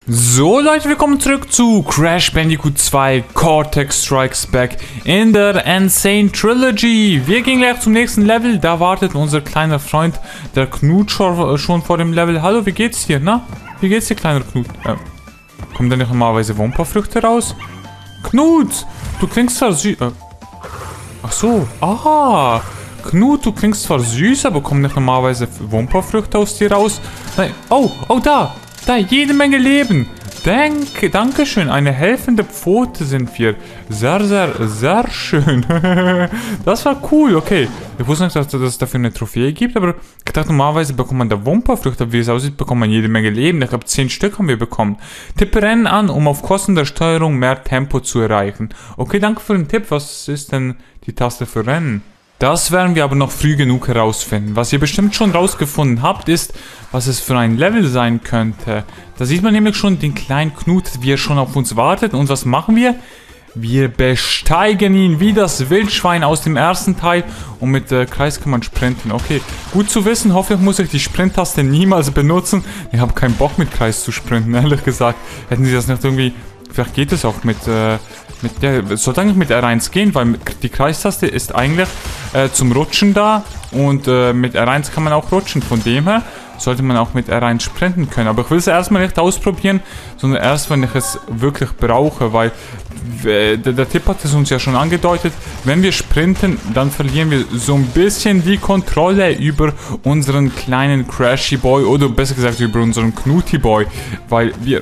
So Leute, willkommen zurück zu Crash Bandicoot 2 Cortex Strikes Back in der Insane Trilogy. Wir gehen gleich zum nächsten Level, da wartet unser kleiner Freund, der Knut schon vor dem Level. Hallo, wie geht's dir, na? Wie geht's dir, kleiner Knut? Kommen da nicht normalerweise Wumperfrüchte raus? Knut, du klingst zwar süß... Ach so, aha. Knut, du klingst zwar süß, aber kommen nicht normalerweise Wumperfrüchte aus dir raus? Nein, oh, da! Da, jede Menge Leben. Dankeschön. Eine helfende Pfote sind wir. Sehr schön. Das war cool, okay. Ich wusste nicht, dass es dafür eine Trophäe gibt, aber ich dachte, normalerweise bekommt man da Wumperfrüchte, aber wie es aussieht, bekommt man jede Menge Leben. Ich glaube, 10 Stück haben wir bekommen. Tippe Rennen an, um auf Kosten der Steuerung mehr Tempo zu erreichen. Okay, danke für den Tipp. Was ist denn die Taste für Rennen? Das werden wir aber noch früh genug herausfinden. Was ihr bestimmt schon rausgefunden habt, ist, was es für ein Level sein könnte. Da sieht man nämlich schon den kleinen Knut, wie er schon auf uns wartet. Und was machen wir? Wir besteigen ihn wie das Wildschwein aus dem ersten Teil. Und mit Kreis kann man sprinten. Okay, gut zu wissen. Hoffentlich muss ich die Sprint-Taste niemals benutzen. Ich habe keinen Bock mit Kreis zu sprinten, ehrlich gesagt. Hätten sie das nicht irgendwie... Vielleicht geht es auch mit es sollte eigentlich mit R1 gehen, weil die Kreistaste ist eigentlich zum Rutschen da und mit R1 kann man auch rutschen. Von dem her sollte man auch mit R1 sprinten können. Aber ich will es erstmal nicht ausprobieren, sondern erst, wenn ich es wirklich brauche, weil der Tipp hat es uns ja schon angedeutet, wenn wir sprinten, dann verlieren wir so ein bisschen die Kontrolle über unseren kleinen Crashy Boy oder besser gesagt über unseren Knuti Boy, weil wir...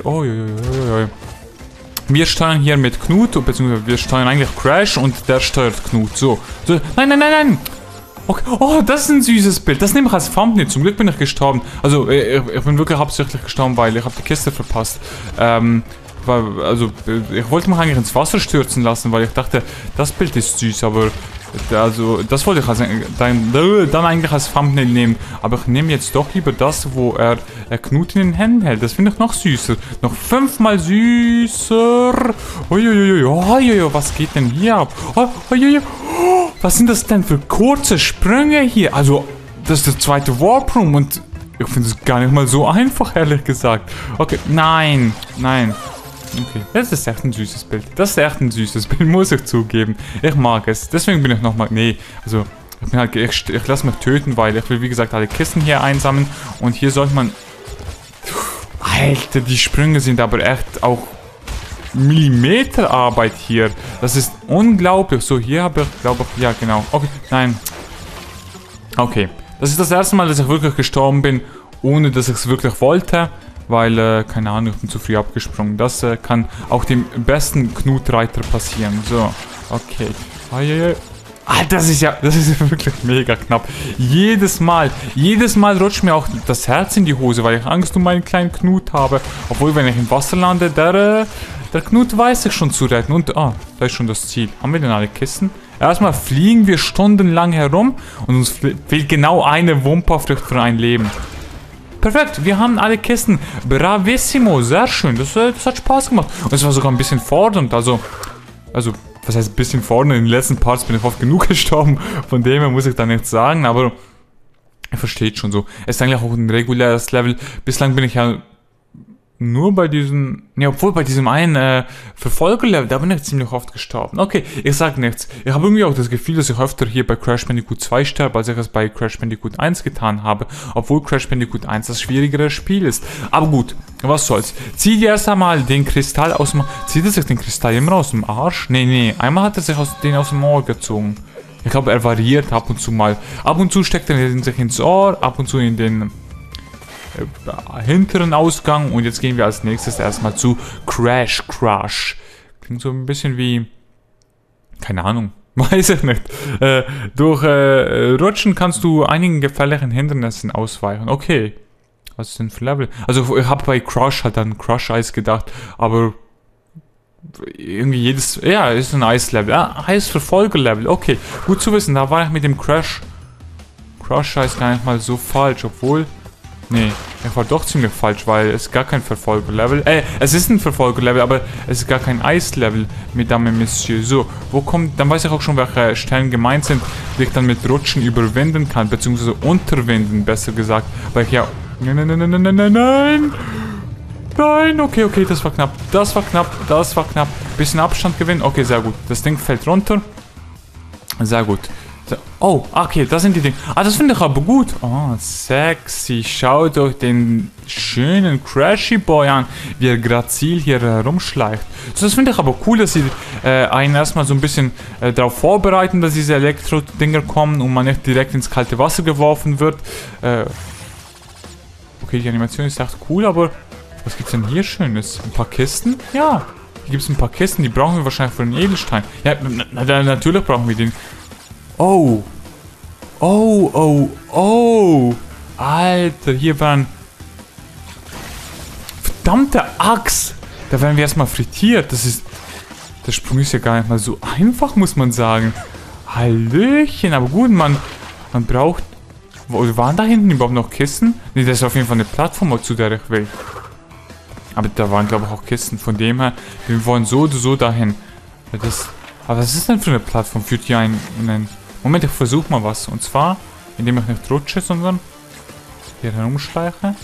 Wir steuern hier mit Knut, beziehungsweise wir steuern eigentlich Crash und der steuert Knut. So. Nein! Okay. Oh, das ist ein süßes Bild. Das nehme ich als Thumbnail. Zum Glück bin ich gestorben. Also, ich bin wirklich hauptsächlich gestorben, weil ich habe die Kiste verpasst. Ich wollte mich eigentlich ins Wasser stürzen lassen, weil ich dachte, das Bild ist süß, aber... Also, das wollte ich dann eigentlich als Thumbnail nehmen. Aber ich nehme jetzt doch lieber das, wo er Knut in den Händen hält. Das finde ich noch süßer. Noch 5-mal süßer. Uiuiui, was geht denn hier ab? Was sind das denn für kurze Sprünge hier? Also, das ist der zweite Warp Room und ich finde es gar nicht mal so einfach, ehrlich gesagt. Okay, nein. Okay, das ist echt ein süßes Bild. Muss ich zugeben. Ich mag es. Deswegen bin ich nochmal... Nee, also... Ich lasse mich töten, weil ich will, wie gesagt, alle Kisten hier einsammeln. Und hier sollte man... Alter, die Sprünge sind aber echt auch... Millimeterarbeit hier. Das ist unglaublich. So, hier habe ich, glaube ich... Ja, genau. Okay, nein. Okay. Das ist das erste Mal, dass ich wirklich gestorben bin, ohne dass ich es wirklich wollte. Weil, keine Ahnung, ich bin zu früh abgesprungen. Das kann auch dem besten Knutreiter passieren. So, okay. Das ist ja wirklich mega knapp. Jedes Mal rutscht mir auch das Herz in die Hose, weil ich Angst um meinen kleinen Knut habe. Obwohl, wenn ich im Wasser lande, der Knut weiß sich schon zu retten. Und, da ist schon das Ziel. Haben wir denn alle Kisten? Erstmal fliegen wir stundenlang herum und uns fehlt genau eine Wumperfrucht für ein Leben. Perfekt, wir haben alle Kisten. Bravissimo, sehr schön. Das hat Spaß gemacht. Und es war sogar ein bisschen fordernd. Also, was heißt ein bisschen fordernd? In den letzten Parts bin ich oft genug gestorben. Von dem her muss ich da nichts sagen. Aber ihr versteht schon so. Es ist eigentlich auch ein reguläres Level. Bislang bin ich ja nur bei diesem... Ne, obwohl bei diesem einen Verfolgerlevel, da bin ich ziemlich oft gestorben. Okay, ich sag nichts. Ich habe irgendwie auch das Gefühl, dass ich öfter hier bei Crash Bandicoot 2 sterbe, als ich es bei Crash Bandicoot 1 getan habe. Obwohl Crash Bandicoot 1 das schwierigere Spiel ist. Aber gut, was soll's. Zieh dir erst einmal den Kristall aus dem... Zieht er sich den Kristall immer aus dem Arsch? Nee. Einmal hat er sich den aus dem Ohr gezogen. Ich glaube, er variiert ab und zu mal. Ab und zu steckt er sich ins Ohr, ab und zu in den... hinteren Ausgang und jetzt gehen wir als nächstes erstmal zu Crash Crush. Klingt so ein bisschen wie... Keine Ahnung. Weiß ich nicht. Durch Rutschen kannst du einigen gefährlichen Hindernissen ausweichen. Okay. Was ist denn für Level? Also ich habe bei Crush halt an Crush Eis gedacht, aber irgendwie jedes... Ja, ist ein Eislevel. Eisverfolger-Level. Okay, gut zu wissen. Da war ich mit dem Crush Eis gar nicht mal so falsch, obwohl... Nee, ich war doch ziemlich falsch, weil es gar kein Verfolgerlevel... es ist ein Verfolgerlevel, aber es ist gar kein Eislevel, Mesdames et Messieurs. So, wo kommt... Dann weiß ich auch schon, welche Stellen gemeint sind, die ich dann mit Rutschen überwinden kann, beziehungsweise unterwinden, besser gesagt. Weil ich ja... Nein! Nein, okay, okay, das war knapp. Das war knapp, das war knapp. Bisschen Abstand gewinnen. Okay, sehr gut. Das Ding fällt runter. Sehr gut. Oh, okay, das sind die Dinge. Ah, das finde ich aber gut. Oh, sexy. Schaut euch den schönen Crashy Boy an, wie er grazil hier herumschleicht. So, das finde ich aber cool, dass sie einen erstmal so ein bisschen darauf vorbereiten, dass diese Elektro-Dinger kommen und man nicht direkt ins kalte Wasser geworfen wird. Okay, die Animation ist echt cool, aber was gibt's denn hier Schönes? Ein paar Kisten? Ja, hier gibt es ein paar Kisten, die brauchen wir wahrscheinlich für den Edelstein. Ja, natürlich brauchen wir den. Oh. Oh, oh, oh. Alter, hier waren... Verdammte Axt. Da werden wir erstmal frittiert. Das ist... Der Sprung ist ja gar nicht mal so einfach, muss man sagen. Hallöchen, aber gut, man braucht... Waren da hinten überhaupt noch Kisten? Ne, das ist auf jeden Fall eine Plattform, zu der ich will. Aber da waren, glaube ich, auch Kisten. Von dem her, wir wollen so oder so dahin. Aber was ist denn für eine Plattform? Führt hier einen... Moment, ich versuche mal was. Und zwar, indem ich nicht rutsche, sondern hier herumschleiche.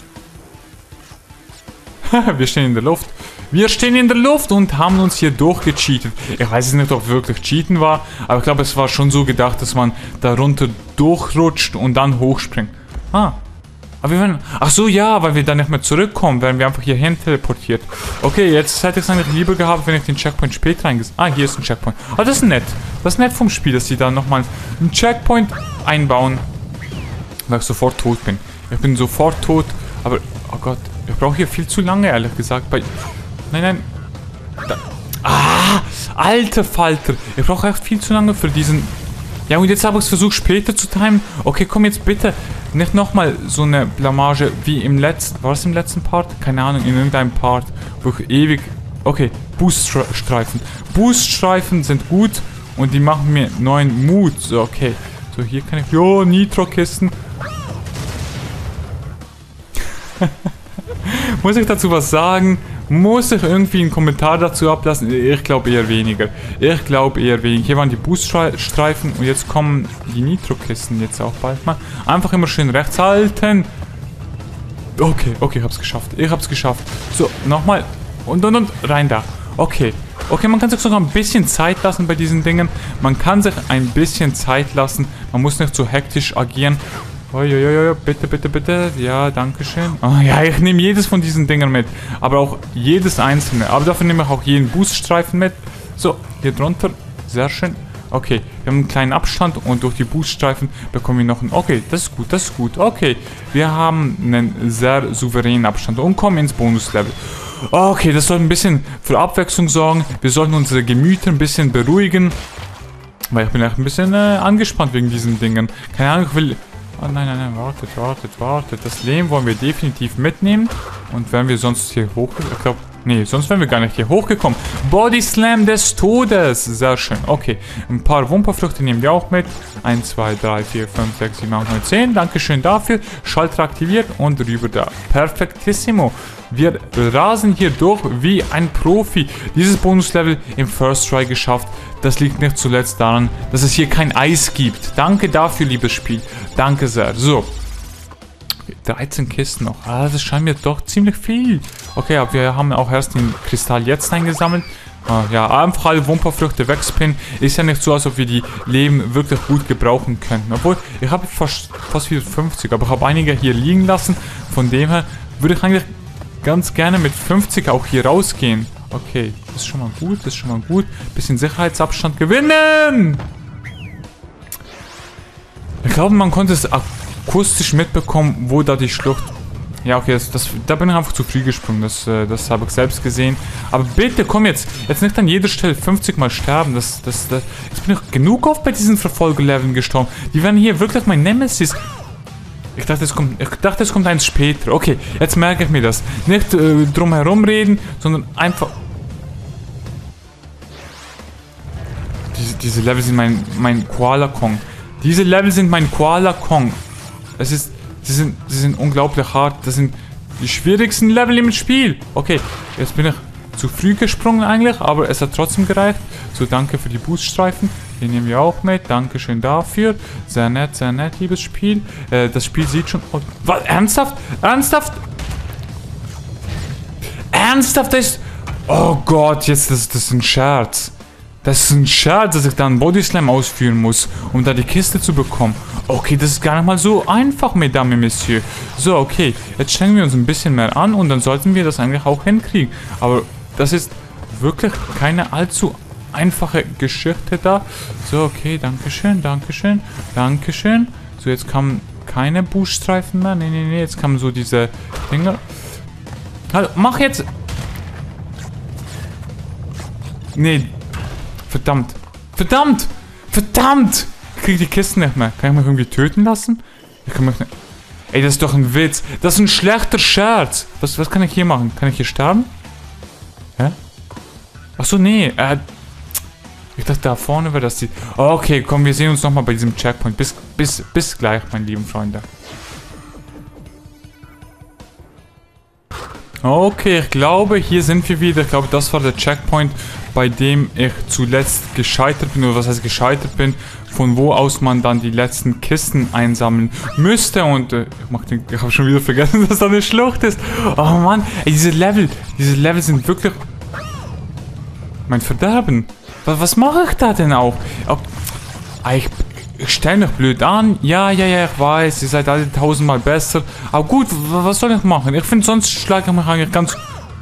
Wir stehen in der Luft. Wir stehen in der Luft und haben uns hier durchgecheatet. Ich weiß nicht, ob wirklich Cheaten war, aber ich glaube, es war schon so gedacht, dass man da runter durchrutscht und dann hochspringt. Ah. Aber wir werden... Ach so, ja, weil wir dann nicht mehr zurückkommen, werden wir einfach hierhin teleportiert. Okay, jetzt hätte ich es eigentlich lieber gehabt, wenn ich den Checkpoint später reingesetzt... Ah, hier ist ein Checkpoint. Ah, das ist nett. Das ist nett vom Spiel, dass sie da nochmal einen Checkpoint einbauen. Weil ich sofort tot bin. Ich bin sofort tot, aber... Oh Gott, ich brauche hier viel zu lange, ehrlich gesagt. Nein, nein. Da. Ah, alter Falter. Ich brauche echt viel zu lange für diesen... Ja, und jetzt habe ich es versucht, später zu timen. Okay, komm jetzt bitte. Nicht nochmal so eine Blamage wie im letzten... War es im letzten Part? Keine Ahnung, in irgendeinem Part, wo ich ewig... Okay, Booststreifen. Booststreifen sind gut und die machen mir neuen Mut. So, okay. So, hier kann ich... Jo, Nitro-Kisten. Muss ich dazu was sagen? Muss ich irgendwie einen Kommentar dazu ablassen? Ich glaube eher weniger. Ich glaube eher weniger. Hier waren die Booststreifen und jetzt kommen die Nitro-Kisten jetzt auch bald mal. Einfach immer schön rechts halten. Okay, okay, ich hab's geschafft. Ich hab's geschafft. So, nochmal. Und rein da. Okay. Okay, man kann sich sogar ein bisschen Zeit lassen bei diesen Dingen. Man kann sich ein bisschen Zeit lassen. Man muss nicht so hektisch agieren. Uiuiui, bitte, bitte, bitte. Ja, danke schön. Oh, ja, ich nehme jedes von diesen Dingern mit. Aber auch jedes einzelne. Aber dafür nehme ich auch jeden Booststreifen mit. So, hier drunter. Sehr schön. Okay, wir haben einen kleinen Abstand und durch die Booststreifen bekommen wir noch einen... Okay, das ist gut, das ist gut. Okay, wir haben einen sehr souveränen Abstand und kommen ins Bonuslevel. Okay, das soll ein bisschen für Abwechslung sorgen. Wir sollten unsere Gemüter ein bisschen beruhigen. Weil ich bin echt ein bisschen angespannt wegen diesen Dingen. Keine Ahnung, ich will... Oh nein, nein, nein, wartet, wartet, wartet. Das Leben wollen wir definitiv mitnehmen. Und wenn wir sonst hier hoch... Ich glaube, nee, sonst wären wir gar nicht hier hochgekommen. Body Slam des Todes. Sehr schön, okay. Ein paar Wumperfrüchte nehmen wir auch mit. 1, 2, 3, 4, 5, 6, 7, 8, 9, 10. Dankeschön dafür. Schalter aktiviert und rüber da. Perfektissimo. Wir rasen hier durch wie ein Profi. Dieses Bonuslevel im First Try geschafft. Das liegt nicht zuletzt daran, dass es hier kein Eis gibt. Danke dafür, liebes Spiel. Danke sehr. So. 13 Kisten noch. Ah, das scheint mir doch ziemlich viel. Okay, aber wir haben auch erst den Kristall jetzt eingesammelt. Ah, ja, einfach alle Wumperfrüchte wegspinnen. Ist ja nicht so, als ob wir die Leben wirklich gut gebrauchen könnten. Obwohl, ich habe fast wieder 50, aber ich habe einige hier liegen lassen. Von dem her würde ich eigentlich ganz gerne mit 50 auch hier rausgehen. Okay, das ist schon mal gut, das ist schon mal gut. Bisschen Sicherheitsabstand gewinnen! Ich glaube, man konnte es akustisch mitbekommen, wo da die Schlucht... Ja, okay, da bin ich einfach zu früh gesprungen. Das habe ich selbst gesehen. Aber bitte, komm jetzt. Jetzt nicht an jeder Stelle 50 Mal sterben. Jetzt bin ich genug oft bei diesen Verfolgerleveln gestorben. Die werden hier wirklich mein Nemesis... Ich dachte, es kommt eins später. Okay, jetzt merke ich mir das. Nicht drum herum reden, sondern einfach... Diese Level sind mein Koala Kong. Diese Level sind mein Koala Kong. Sie sind unglaublich hart. Das sind die schwierigsten Level im Spiel. Okay, jetzt bin ich zu früh gesprungen eigentlich, aber es hat trotzdem gereicht. So, danke für die Booststreifen. Die nehmen wir auch mit. Dankeschön dafür. Sehr nett, liebes Spiel. Das Spiel sieht schon... Oh, was? Ernsthaft? Ernsthaft? ernsthaft, das ist... Oh Gott, jetzt, das ist ein Scherz. Das ist ein Scherz, dass ich da einen Bodyslam ausführen muss, um da die Kiste zu bekommen. Okay, das ist gar nicht mal so einfach, Mesdames et Messieurs. So, okay, jetzt strengen wir uns ein bisschen mehr an und dann sollten wir das eigentlich auch hinkriegen. Aber das ist wirklich keine allzu einfache Geschichte da. So, okay, dankeschön, dankeschön, dankeschön. So, jetzt kamen keine Buchstreifen mehr. Nee, jetzt kamen so diese Dinger. Hallo, mach jetzt... Nee, verdammt. Verdammt! Verdammt! Ich krieg die Kisten nicht mehr. Kann ich mich irgendwie töten lassen? Ich kann mich nicht... Ey, das ist doch ein Witz. Das ist ein schlechter Scherz. Was kann ich hier machen? Kann ich hier sterben? Hä? Achso, nee. Ich dachte, da vorne wäre das die... Okay, komm, wir sehen uns nochmal bei diesem Checkpoint. Bis gleich, meine lieben Freunde. Okay, ich glaube, hier sind wir wieder. Ich glaube, das war der Checkpoint, bei dem ich zuletzt gescheitert bin. Oder was heißt gescheitert bin? Von wo aus man dann die letzten Kisten einsammeln müsste. Und ich habe schon wieder vergessen, dass da eine Schlucht ist. Oh Mann, ey, diese Level sind wirklich... mein Verderben. Was mache ich da denn auch? Ich stelle mich blöd an. Ja, ich weiß, ihr seid alle 1000-mal besser. Aber gut, was soll ich machen? Ich finde, sonst schlage ich mich eigentlich ganz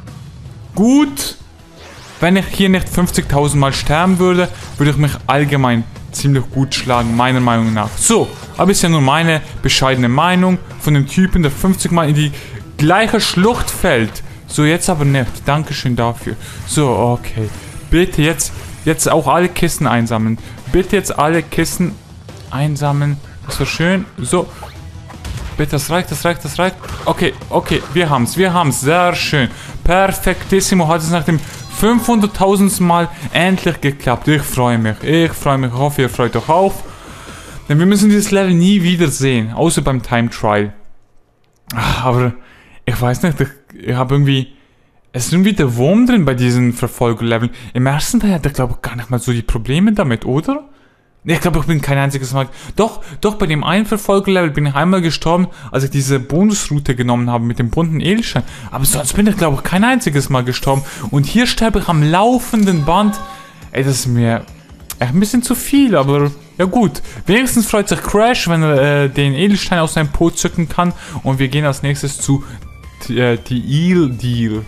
gut. Wenn ich hier nicht 50.000 Mal sterben würde, würde ich mich allgemein ziemlich gut schlagen, meiner Meinung nach. So, aber ist ja nur meine bescheidene Meinung von dem Typen, der 50 Mal in die gleiche Schlucht fällt. So, jetzt aber nicht. Dankeschön dafür. So, okay. Bitte jetzt auch alle Kisten einsammeln. Bitte jetzt alle Kisten einsammeln. Das war schön. So. Bitte, das reicht. Okay, wir haben's. Sehr schön. Perfektissimo. Hat es nach dem 500.000. Mal endlich geklappt. Ich freue mich. Ich hoffe, ihr freut euch auch. Denn wir müssen dieses Level nie wieder sehen. Außer beim Time Trial. Aber ich weiß nicht. Ich habe irgendwie... Es ist irgendwie der Wurm drin bei diesen Verfolgerleveln. Im ersten Teil hatte ich, glaube ich, gar nicht mal so die Probleme damit, oder? Ich glaube, ich bin kein einziges Mal... Doch, bei dem einen Verfolgerlevel bin ich einmal gestorben, als ich diese Bonusroute genommen habe mit dem bunten Edelstein. Aber sonst bin ich, glaube ich, kein einziges Mal gestorben. Und hier sterbe ich am laufenden Band. Ey, das ist mir echt ein bisschen zu viel, aber... Ja gut, wenigstens freut sich Crash, wenn er den Edelstein aus seinem Po zücken kann. Und wir gehen als nächstes zu die Eel-Deal.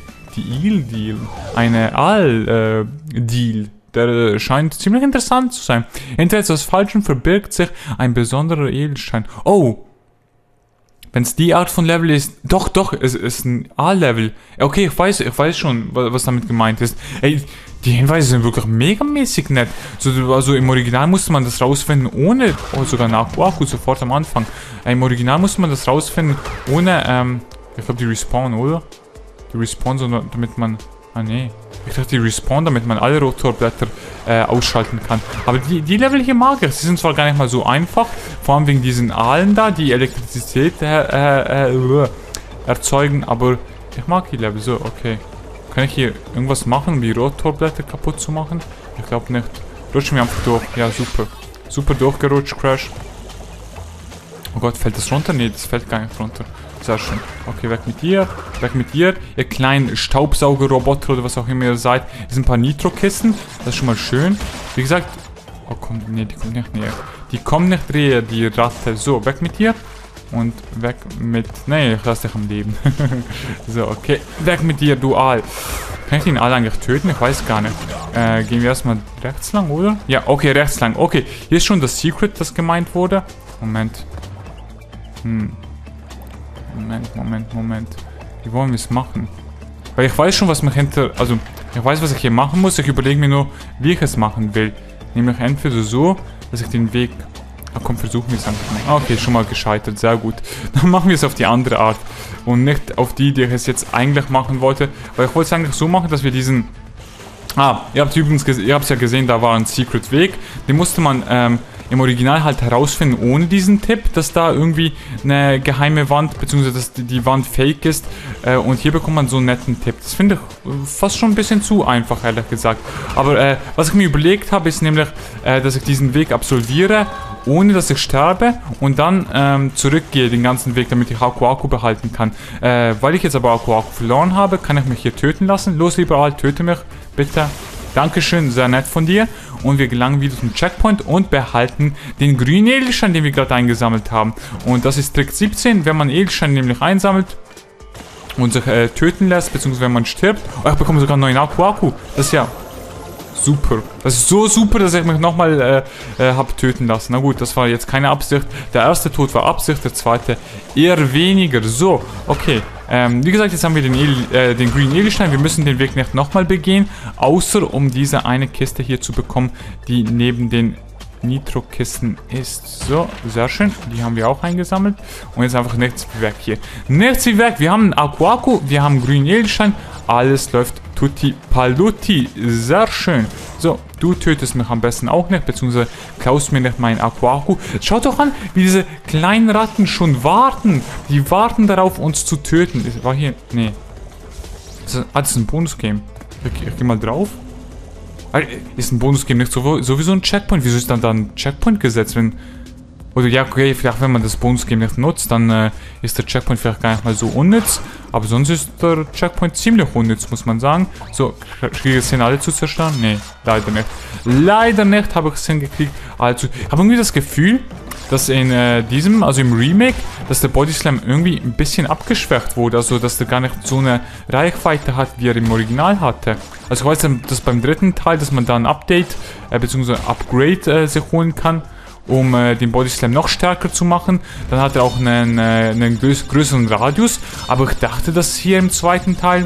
Eine Aal-Deal. Der scheint ziemlich interessant zu sein. Hinter etwas Falschem verbirgt sich ein besonderer Edelstein. Oh! Wenn es die Art von Level ist... Doch, es ist ein A-Level. Okay, ich weiß schon, was damit gemeint ist. Ey, die Hinweise sind wirklich megamäßig nett. Also im Original musste man das rausfinden ohne... Oh, sogar nach... Oh, gut, sofort am Anfang. Im Original musste man das rausfinden ohne... ich glaube, die respawnen, oder? Die respawnen, so damit man... Ah, nee. Ich dachte, die respawnen, damit man alle Rotorblätter ausschalten kann. Aber die Level hier mag ich. Sie sind zwar gar nicht mal so einfach. Vor allem wegen diesen Aalen da, die Elektrizität erzeugen. Aber ich mag die Level. So, okay. Kann ich hier irgendwas machen, um die Rotorblätter kaputt zu machen? Ich glaube nicht. Rutschen wir einfach durch. Ja, super. Super durchgerutscht, Crash. Oh Gott, fällt das runter? Nee, das fällt gar nicht runter. Sehr schön. Okay, weg mit dir. Ihr kleinen Staubsaugerroboter oder was auch immer ihr seid. Hier sind ein paar Nitro-Kisten. Das ist schon mal schön. Wie gesagt... Oh, komm, nee, die kommt nicht näher. Die kommen nicht näher, die Ratte. So, weg mit dir. Und weg mit... Nee, ich lasse dich am Leben. So, okay. Weg mit dir, du Aal. Kann ich den Aal eigentlich töten? Ich weiß gar nicht. Gehen wir erstmal rechts lang, oder? Ja, okay, rechts lang. Okay, hier ist schon das Secret, das gemeint wurde. Moment. Moment. Wie wollen wir es machen? Weil ich weiß schon, was mich also, ich weiß, was ich hier machen muss. Ich überlege mir nur, wie ich es machen will. Nämlich entweder so, dass ich den Weg... Ah, komm, versuchen wir es einfach mal. Okay, schon mal gescheitert. Sehr gut. Dann machen wir es auf die andere Art. Und nicht auf die ich es jetzt eigentlich machen wollte. Weil ich wollte es eigentlich so machen, dass wir diesen... Ah, ihr habt es ja gesehen, da war ein Secret Weg. Den musste man im Original halt herausfinden ohne diesen Tipp, dass da irgendwie eine geheime Wand, beziehungsweise dass die Wand fake ist. Und hier bekommt man so einen netten Tipp. Das finde ich fast schon ein bisschen zu einfach, ehrlich gesagt. Aber was ich mir überlegt habe, ist nämlich, dass ich diesen Weg absolviere ohne dass ich sterbe und dann zurückgehe den ganzen Weg, damit ich Aku Aku behalten kann. Weil ich jetzt aber Aku Aku verloren habe, kann ich mich hier töten lassen. Los, lieber Alt, töte mich, bitte. Dankeschön, sehr nett von dir. Und wir gelangen wieder zum Checkpoint und behalten den grünen Edelstein, den wir gerade eingesammelt haben. Und das ist Trick 17, wenn man Edelstein nämlich einsammelt und sich töten lässt, beziehungsweise wenn man stirbt. Oh, ich bekomme sogar einen neuen Aku Aku. Das ist ja super. Das ist so super, dass ich mich nochmal habe töten lassen. Na gut, das war jetzt keine Absicht. Der erste Tod war Absicht, der zweite eher weniger. So, okay. Wie gesagt, jetzt haben wir den grünen Edelstein. Wir müssen den Weg nicht nochmal begehen, außer um diese eine Kiste hier zu bekommen, die neben den Nitro-Kisten ist. So, sehr schön. Die haben wir auch eingesammelt. Und jetzt einfach nichts wie weg hier. Nichts wie weg. Wir haben einen Aku Aku, wir haben einen grünen Edelstein. Alles läuft tutti palutti. Sehr schön. So, du tötest mich am besten auch nicht, beziehungsweise klaust mir nicht meinen Aku Aku. Schaut doch an, wie diese kleinen Ratten schon warten. Die warten darauf, uns zu töten. War hier... Nee. Das ist ein Bonus-Game. Ich geh mal drauf. Ist ein Bonus-Game nicht sowieso ein Checkpoint? Wieso ist dann da ein Checkpoint gesetzt, wenn... Oder ja, okay, vielleicht wenn man das Bonus-Game nicht nutzt, dann ist der Checkpoint vielleicht gar nicht mal so unnütz. Aber sonst ist der Checkpoint ziemlich unnütz, muss man sagen. So, kriege ich es hin, alle zu zerstören? Nee, leider nicht. Leider nicht habe ich es hingekriegt, alle zu... Ich habe irgendwie das Gefühl, dass in also im Remake, dass der Body Slam irgendwie ein bisschen abgeschwächt wurde. Also, dass der gar nicht so eine Reichweite hat, wie er im Original hatte. Also, ich weiß, dass beim dritten Teil, dass man da ein Update, bzw. Upgrade sich holen kann, um den Body Slam noch stärker zu machen. Dann hat er auch einen größeren Radius. Aber ich dachte, dass hier im zweiten Teil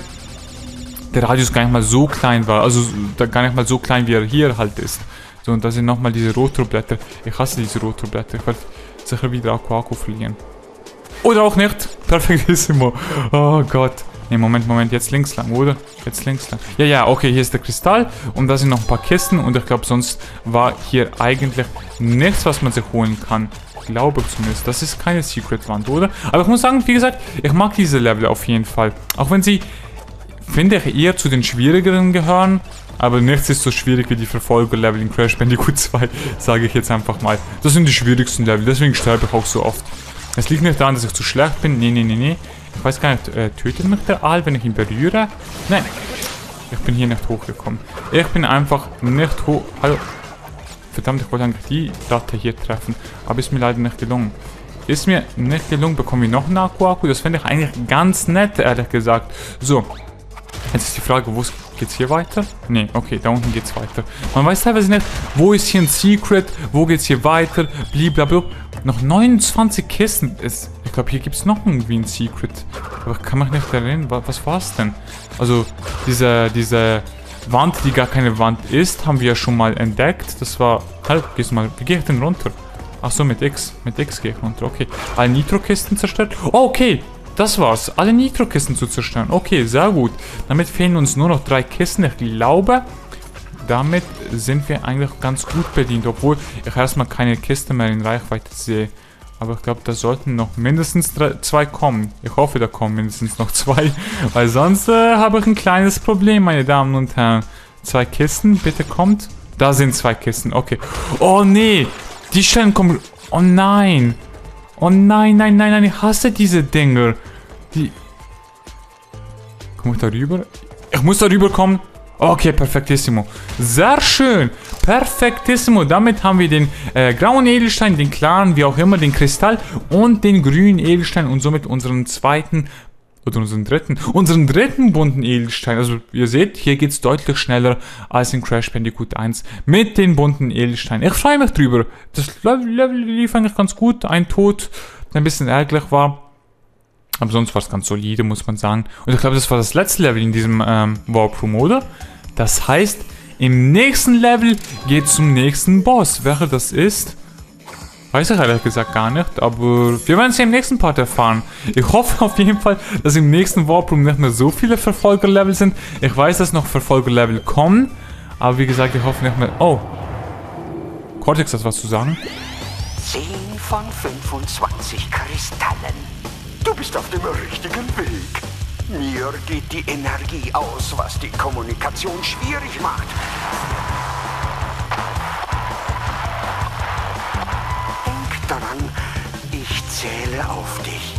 der Radius gar nicht mal so klein war. Also gar nicht mal so klein, wie er hier halt ist. So, und da sind nochmal diese Rotorblätter. Ich hasse diese Rotorblätter. Ich werde sicher wieder Aku Aku verlieren. Oder auch nicht. Perfektissimo. Oh Gott. Ne, Moment, jetzt links lang, oder? Jetzt links lang. Ja, okay, hier ist der Kristall und da sind noch ein paar Kisten und ich glaube, sonst war hier eigentlich nichts, was man sich holen kann. Ich glaube zumindest. Das ist keine Secret-Wand, oder? Aber ich muss sagen, wie gesagt, ich mag diese Level auf jeden Fall. Auch wenn sie, finde ich, eher zu den schwierigeren gehören, aber nichts ist so schwierig wie die Verfolger-Level in Crash Bandicoot 2, sage ich jetzt einfach mal. Das sind die schwierigsten Level, deswegen sterbe ich auch so oft. Es liegt nicht daran, dass ich zu schlecht bin, nee. Ich weiß gar nicht, tötet mich der Aal, wenn ich ihn berühre? Nein, ich bin hier nicht hochgekommen. Ich bin einfach nicht hoch... Hallo. Verdammt, ich wollte eigentlich die Ratte hier treffen. Aber ist mir leider nicht gelungen. Ist mir nicht gelungen, bekomme ich noch einen Aku Aku? Das fände ich eigentlich ganz nett, ehrlich gesagt. So. Jetzt ist die Frage, wo geht's hier weiter? Nee, okay, da unten geht's weiter. Man weiß teilweise nicht, wo ist hier ein Secret, wo geht's hier weiter, blablabla. Noch 29 Kisten. Ich glaube, hier gibt es noch irgendwie ein Secret. Aber ich kann mich nicht erinnern. Was war es denn? Also, diese Wand, die gar keine Wand ist, haben wir ja schon mal entdeckt. Das war... Halt, gehst du mal... Wie gehe ich denn runter? Ach so, mit X. Mit X gehe ich runter. Okay. Alle Nitro-Kisten zerstört. Oh, okay. Das war's. Alle Nitro-Kisten zu zerstören. Okay, sehr gut. Damit fehlen uns nur noch 3 Kisten. Ich glaube... Damit sind wir eigentlich ganz gut bedient, obwohl ich erstmal keine Kiste mehr in Reichweite sehe. Aber ich glaube, da sollten noch mindestens 2 kommen. Ich hoffe, da kommen mindestens noch 2, weil sonst habe ich ein kleines Problem, meine Damen und Herren. 2 Kisten, bitte kommt. Da sind 2 Kisten, okay. Oh nee, die Stellen kommen... Oh nein. Oh nein, ich hasse diese Dinger. Komme ich da rüber? Ich muss da rüber kommen. Okay, perfektissimo. Sehr schön. Perfektissimo. Damit haben wir den grauen Edelstein, den klaren, wie auch immer, den Kristall und den grünen Edelstein und somit unseren zweiten oder unseren dritten bunten Edelstein. Also ihr seht, hier geht es deutlich schneller als in Crash Bandicoot 1 mit den bunten Edelsteinen. Ich freue mich drüber. Das Level lief eigentlich ganz gut. Ein Tod, der ein bisschen ärgerlich war. Aber sonst war es ganz solide, muss man sagen. Und ich glaube, das war das letzte Level in diesem Warp Room, oder? Das heißt, im nächsten Level geht es zum nächsten Boss. Welcher das ist, weiß ich ehrlich gesagt gar nicht. Aber wir werden es ja im nächsten Part erfahren. Ich hoffe auf jeden Fall, dass im nächsten Warp Room nicht mehr so viele Verfolger-Level sind. Ich weiß, dass noch Verfolger-Level kommen. Aber wie gesagt, ich hoffe nicht mehr... Oh. Cortex hat was zu sagen. 10 von 25 Kristallen. Du bist auf dem richtigen Weg. Mir geht die Energie aus, was die Kommunikation schwierig macht. daran. Ich zähle auf dich.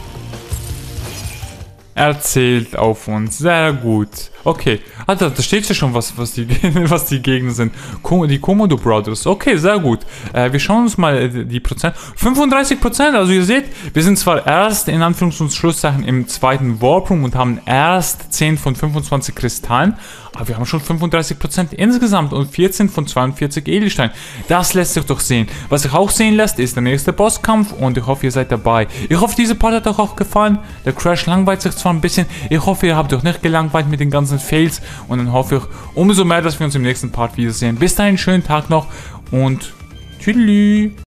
Er zählt auf uns. Sehr gut. Okay. Alter, da steht ja schon, was die Gegner sind. Die Komodo Brothers. Okay, sehr gut. Wir schauen uns mal die Prozent. 35%. Also ihr seht, wir sind zwar erst in Anführungs- und Schlusszeichen im zweiten Warp Room und haben erst 10 von 25 Kristallen. Aber wir haben schon 35% insgesamt und 14 von 42 Edelsteinen. Das lässt sich doch sehen. Was sich auch sehen lässt, ist der nächste Bosskampf und ich hoffe, ihr seid dabei. Ich hoffe, diese Part hat euch auch gefallen. Der Crash langweilt sich zwar ein bisschen. Ich hoffe, ihr habt euch nicht gelangweilt mit den ganzen Fails und dann hoffe ich umso mehr, dass wir uns im nächsten Part wiedersehen. Bis dahin, schönen Tag noch und tschüss.